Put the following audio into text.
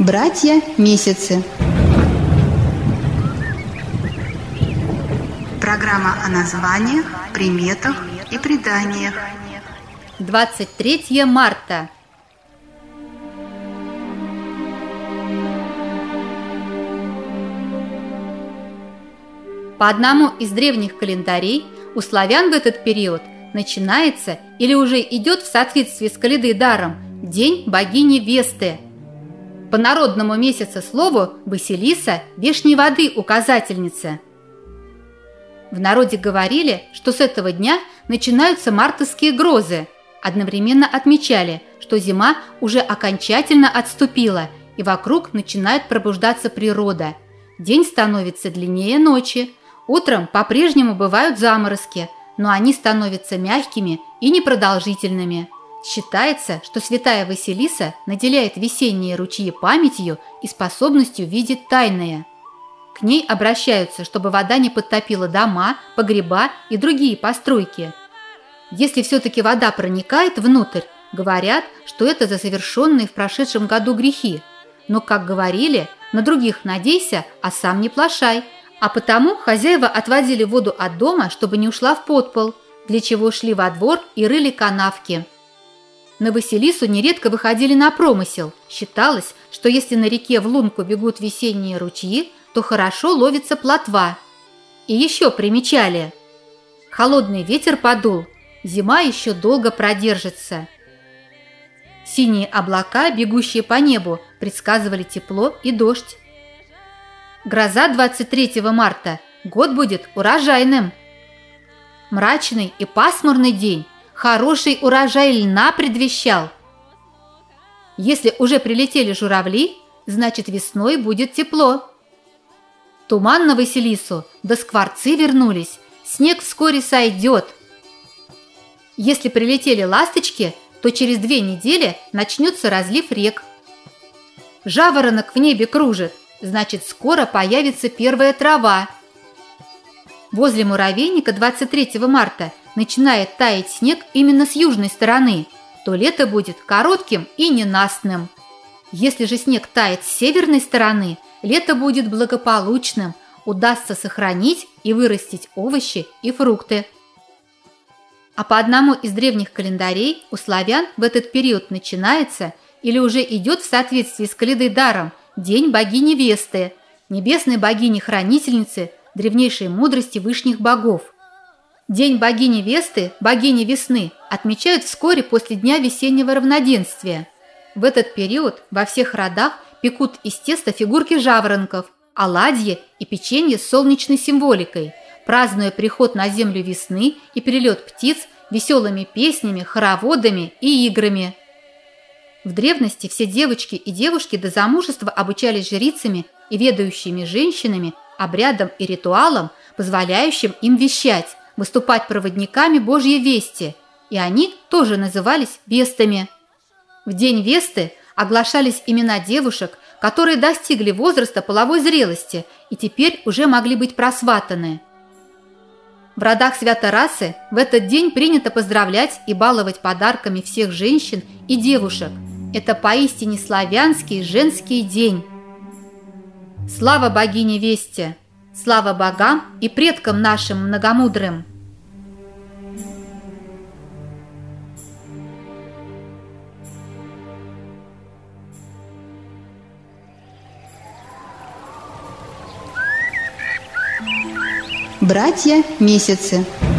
Братья-месяцы. Программа о названиях, приметах и преданиях. 23 марта. По одному из древних календарей у славян в этот период начинается или уже идет в соответствии с календарем День богини Весты. По народному месяцеслову Василиса – вешней воды указательница. В народе говорили, что с этого дня начинаются мартовские грозы. Одновременно отмечали, что зима уже окончательно отступила, и вокруг начинает пробуждаться природа. День становится длиннее ночи. Утром по-прежнему бывают заморозки, но они становятся мягкими и непродолжительными. Считается, что святая Василиса наделяет весенние ручьи памятью и способностью видеть тайное. К ней обращаются, чтобы вода не подтопила дома, погреба и другие постройки. Если все-таки вода проникает внутрь, говорят, что это за совершенные в прошедшем году грехи. Но, как говорили, на других надейся, а сам не плашай. А потому хозяева отводили воду от дома, чтобы не ушла в подпол, для чего шли во двор и рыли канавки. На Василису нередко выходили на промысел. Считалось, что если на реке в лунку бегут весенние ручьи, то хорошо ловится плотва. И еще примечали: холодный ветер подул, зима еще долго продержится. Синие облака, бегущие по небу, предсказывали тепло и дождь. Гроза 23 марта, год будет урожайным. Мрачный и пасмурный день хороший урожай льна предвещал. Если уже прилетели журавли, значит весной будет тепло. Туман на Василису, да скворцы вернулись, снег вскоре сойдет. Если прилетели ласточки, то через 2 недели начнется разлив рек. Жаворонок в небе кружит, значит скоро появится первая трава. Возле муравейника 23 марта начинает таять снег именно с южной стороны, то лето будет коротким и ненастным. Если же снег тает с северной стороны, лето будет благополучным, удастся сохранить и вырастить овощи и фрукты. А по одному из древних календарей у славян в этот период начинается или уже идет в соответствии с календарем День богини Весты, небесной богини-хранительницы, древнейшей мудрости вышних богов. День богини Весты, богини весны, отмечают вскоре после Дня весеннего равноденствия. В этот период во всех родах пекут из теста фигурки жаворонков, оладьи и печенье с солнечной символикой, празднуя приход на землю весны и перелет птиц веселыми песнями, хороводами и играми. В древности все девочки и девушки до замужества обучались жрицами и ведающими женщинами обрядам и ритуалам, позволяющим им вещать, выступать проводниками Божьей вести, и они тоже назывались вестами. В день Весты оглашались имена девушек, которые достигли возраста половой зрелости и теперь уже могли быть просватаны. В родах Свято-Расы в этот день принято поздравлять и баловать подарками всех женщин и девушек. Это поистине славянский женский день. Слава богине Весте! Слава богам и предкам нашим многомудрым! Братья-месяцы.